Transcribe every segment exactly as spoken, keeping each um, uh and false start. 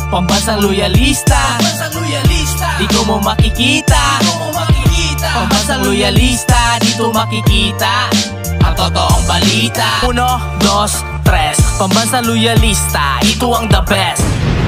Pambansang loyalista, pambansang loyalista, dito mo makikita, dito mo makikita. Pambansang loyalista, dito makikita ang totoong balita. Uno, dos, tres. Pambansang loyalista, ito ang the best.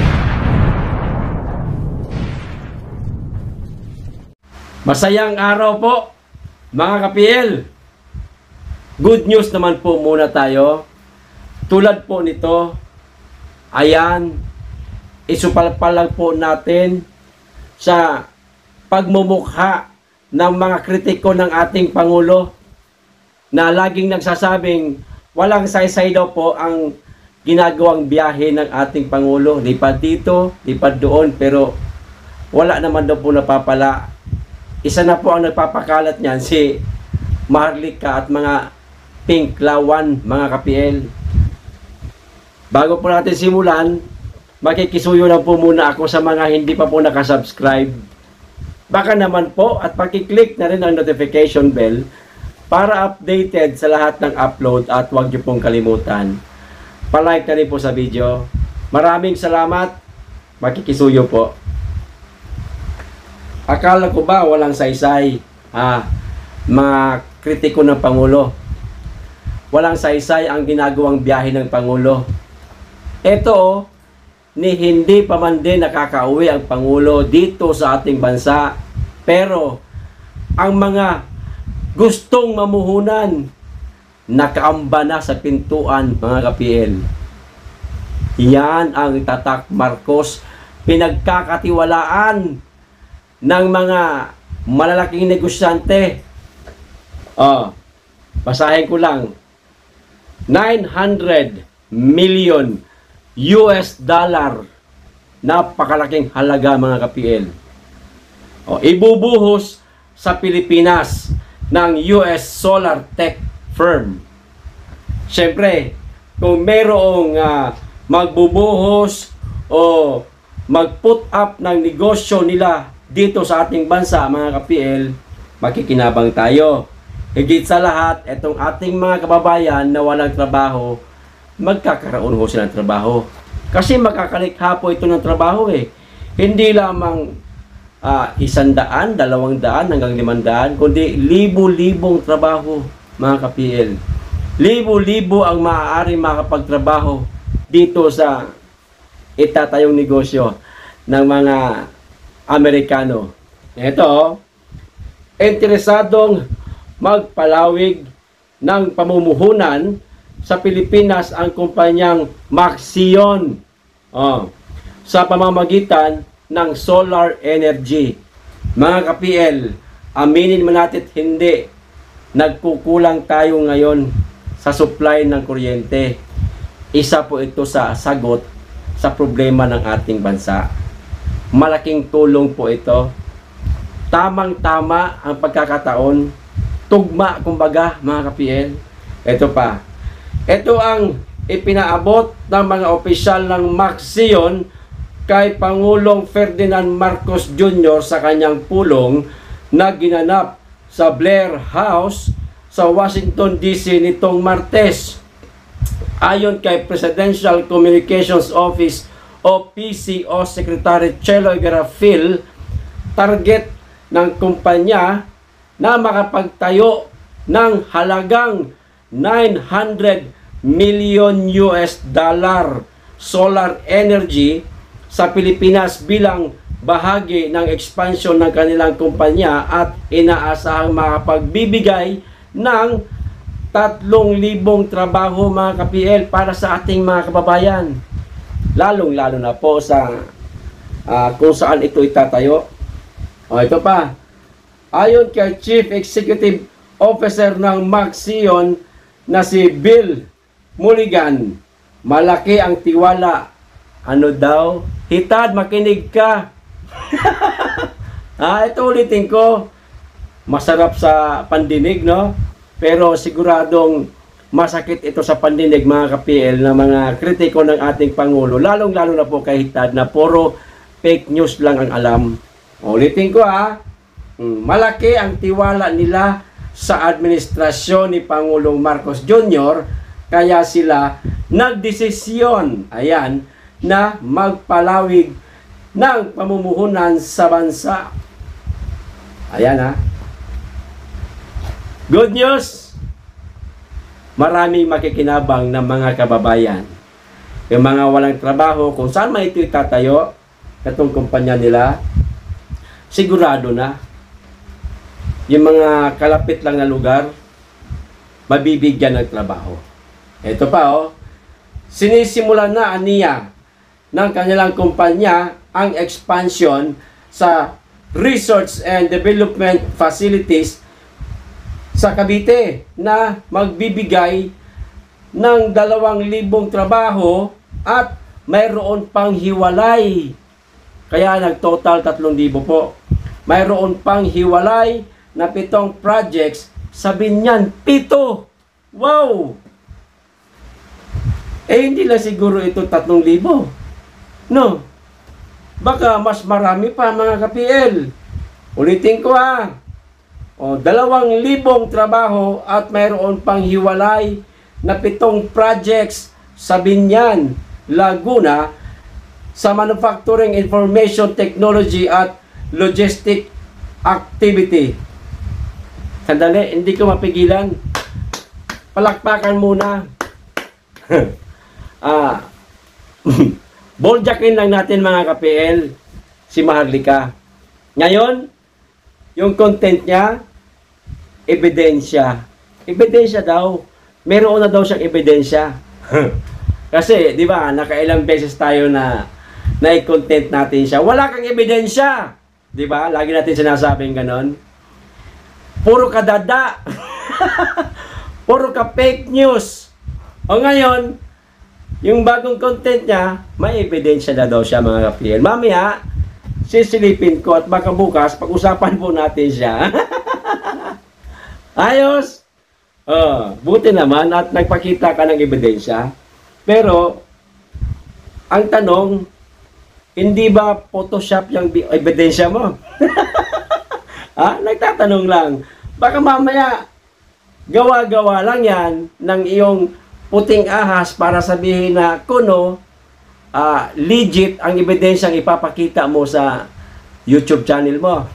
Masayang araw po, mga ka-P L. Good news naman po muna tayo. Tulad po nito, ayan, isupalpalag po natin sa pagmumukha ng mga kritiko ng ating Pangulo na laging nagsasabing walang saysay daw po ang ginagawang biyahe ng ating Pangulo. Lipad dito, lipad doon, pero wala naman daw po napapala. Isa na po ang nagpapakalat niyan, si Maharlika at mga Pinklawan, mga ka-P L. Bago po natin simulan, makikisuyo lang po muna ako sa mga hindi pa po nakasubscribe. Baka naman po at pakiclick na rin ang notification bell para updated sa lahat ng upload at huwag niyo pong kalimutan. Palike na rin po sa video. Maraming salamat. Makikisuyo po. Akala ko ba walang saysay? Ah, mga kritiko ng Pangulo. Walang saysay ang ginagawang biyahe ng Pangulo. Ito oh, ni hindi pa man din nakakauwi ang Pangulo dito sa ating bansa. Pero ang mga gustong mamuhunan nakaamba na sa pintuan, mga ka-P L. Yan ang Tatak Marcos, pinagkakatiwalaan ng mga malalaking negosyante. Oh, basahin ko lang. nine hundred million U S dollar. Napakalaking halaga, mga ka-P L. Oh, ibubuhos sa Pilipinas ng U S solar tech firm. Siyempre, kung mayroong uh, magbubuhos o mag-put up ng negosyo nila dito sa ating bansa, mga ka-P L, makikinabang tayo. Higit sa lahat, itong ating mga kababayan na walang trabaho, magkakaroon ho sila ng trabaho. Kasi makakalikha po ito ng trabaho eh. Hindi lamang uh, isandaan, dalawang daan, hanggang limandaan, kundi libo-libong trabaho, mga ka-P L. Libo-libo ang maaaring makapagtrabaho dito sa itatayong negosyo ng mga Amerikano. Ito, interesadong magpalawig ng pamumuhunan sa Pilipinas ang kumpanyang Maxion, oh, sa pamamagitan ng solar energy. Mga ka-P L, aminin man natin hindi, nagkukulang tayo ngayon sa supply ng kuryente. Isa po ito sa sagot sa problema ng ating bansa. Malaking tulong po ito. Tamang-tama ang pagkakataon. Tugma, kumbaga, mga ka-P L. Ito pa. Ito ang ipinaabot ng mga opisyal ng Maxion kay Pangulong Ferdinand Marcos Junior sa kanyang pulong na ginanap sa Blair House sa Washington D C nitong Martes. Ayon kay Presidential Communications Office o P C O Secretary Cheloy Garafil, target ng kumpanya na makapagtayo ng halagang nine hundred million U S dollar solar energy sa Pilipinas bilang bahagi ng expansion ng kanilang kumpanya at inaasahang makapagbibigay ng tatlong libong trabaho, mga ka-P L, para sa ating mga kababayan. Lalong-lalo na po sa uh, kung saan ito itatayo. O, ito pa. Ayon kay Chief Executive Officer ng Maxion na si Bill Mulligan, malaki ang tiwala. Ano daw? Hitad, makinig ka. ah, ito ulitin ko. Masarap sa pandinig, no? Pero siguradong masakit ito sa pandinig, mga ka-P L, na mga kritiko ng ating Pangulo, lalong-lalo na po kay Hitad, na puro fake news lang ang alam. Ulitin ko ha, malaki ang tiwala nila sa administrasyon ni Pangulong Marcos Junior, kaya sila nagdesisyon, ayan, na magpalawig ng pamumuhunan sa bansa. Ayan ha. Good news! Maraming makikinabang ng mga kababayan. Yung mga walang trabaho, kung saan man ito itatayo, itong kumpanya nila, sigurado na. Yung mga kalapit lang na lugar, mabibigyan ng trabaho. Ito pa oh, sinisimulan na aniya ng kanilang kumpanya ang expansion sa research and development facilities sa Cavite na magbibigay ng dalawang libong trabaho at mayroon pang hiwalay. Kaya nagtotal tatlong libo po. Mayroon pang hiwalay na pitong projects. Sabi niyan, pito! Wow! Eh, hindi lang siguro ito tatlong libo. No? Baka mas marami pa mga ka-P L. Ulitin ko ha. O, dalawang libong trabaho at mayroon pang hiwalay na pitong projects sa Binyan, Laguna sa Manufacturing Information Technology at Logistic Activity. Sandali, hindi ko mapigilan. Palakpakan muna. ah, Boljakin lang natin mga ka-P L si Maharlika. Ngayon, yung content niya, ebidensya. Ebidensya daw. Meron na daw siyang ebidensya. Kasi, di ba, nakailang beses tayo na na-content natin siya. Wala kang ebidensya. Di ba? Lagi natin sinasabing ganon. Puro ka dada. Puro ka fake news. O ngayon, yung bagong content niya, may ebidensya na daw siya mga ka-P L. Mamaya, sisilipin ko at baka bukas, pag-usapan po natin siya. Ayos! Oh, buti naman at nagpakita ka ng ebidensya. Pero, ang tanong, hindi ba Photoshop yung ebidensya mo? Ha? Nagtatanong lang. Baka mamaya, gawa-gawa lang yan ng iyong puting ahas para sabihin na kuno uh, legit ang ebidensyang ipapakita mo sa YouTube channel mo.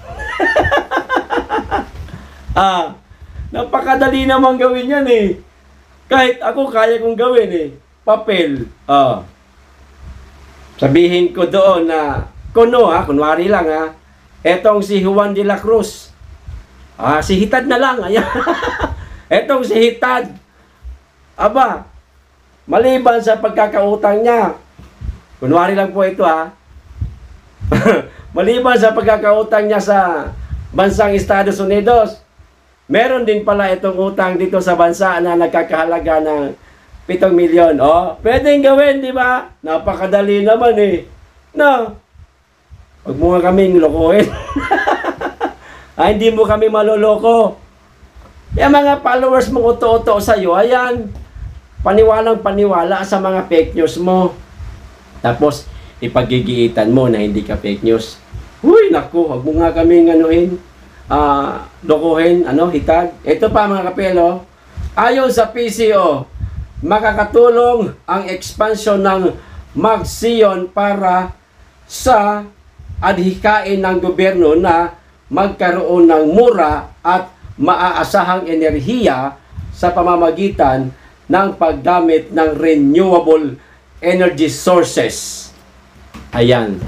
ah, napakadali naman gawin yan eh. Kahit ako kaya kong gawin eh. Papel. Ah. Sabihin ko doon na kuno ha, kunwari lang ha. Etong si Juan de la Cruz. Ah, si Hitad na lang. Ayan. Etong si Hitad. Aba, maliban sa pagkakautang niya, kunwari lang po ito ha, maliban sa pagkakautang niya sa bansang Estados Unidos, meron din pala itong utang dito sa bansa na nagkakahalaga ng pitong milyon. O, pwedeng gawin, di ba? Napakadali naman eh. No, huwag mo nga kaming lokohin. Ay, hindi mo kami maloloko. Yung mga followers mong uto-uto sa'yo, ayan, paniwalang paniwala sa mga fake news mo. Tapos, ipagigiitan mo na hindi ka fake news. Uy, naku, huwag mo nga kaming anuhin, uh, lokohin, ano, hitag. Ito pa mga kapelo, ayon sa P C O, makakatulong ang expansion ng Magsion para sa adhikain ng gobyerno na magkaroon ng mura at maaasahang enerhiya sa pamamagitan ng paggamit ng renewable energy sources. Ayan.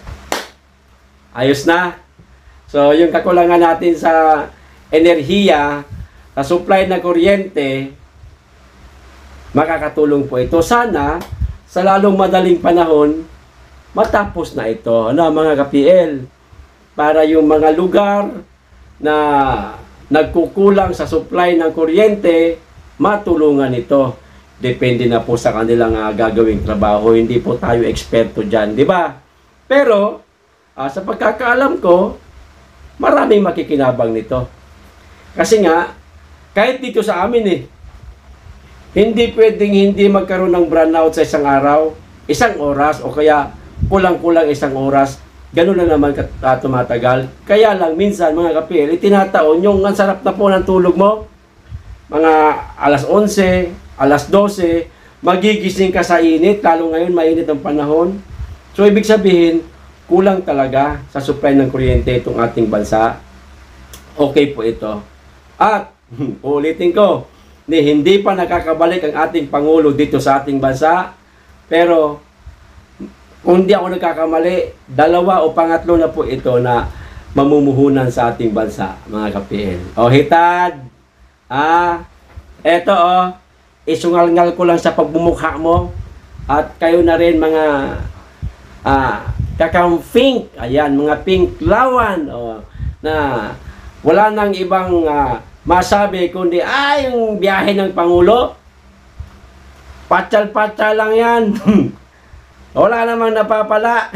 Ayos na. So, yung kakulangan natin sa enerhiya, sa supply ng kuryente, makakatulong po ito. Sana, sa lalong madaling panahon, matapos na ito. Ano, mga ka-P L? Para yung mga lugar na nagkukulang sa supply ng kuryente, matulungan ito. Depende na po sa kanilang uh, gagawing trabaho. Hindi po tayo eksperto dyan, di ba? Pero, uh, sa pagkakaalam ko, maraming makikinabang nito. Kasi nga, kahit dito sa amin eh, hindi pwedeng hindi magkaroon ng brownout sa isang araw, isang oras, o kaya kulang-kulang isang oras. Ganun na naman uh, tumatagal. Kaya lang, minsan, mga ka-P L, itinataon yung ang sarap na po ng tulog mo, mga alas onse, alas dose, magigising ka sa init, lalo ngayon mainit ang panahon. So ibig sabihin, kulang talaga sa supply ng kuryente itong ating bansa. Okay po ito. At, ulitin ko, hindi pa nakakabalik ang ating Pangulo dito sa ating bansa. Pero, kung di ako nagkakamali, dalawa o pangatlo na po ito na mamumuhunan sa ating bansa, mga ka-P L. O, hitad! Ah, eto o, isungal-ngal ko lang sa pagbumukha mo. At kayo na rin mga ah, kakampink, ayan, mga pinklawan, o, na wala nang ibang ah, masabi kundi, ah, yung biyahe ng Pangulo, patsal-patsal lang yan. Wala namang napapala.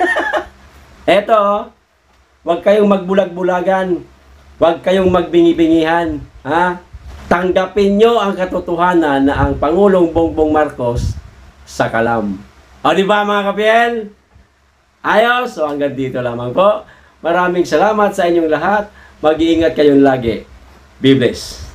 Eto, wag kayong magbulag-bulagan. Wag kayong magbingi-bingihan. Ha? Tanggapin nyo ang katotohanan na ang Pangulong Bongbong Marcos sa kalam. O, di ba mga ka-P L? Ayos? So, hanggang dito lamang po. Maraming salamat sa inyong lahat. Mag-iingat kayong lagi. Be blessed.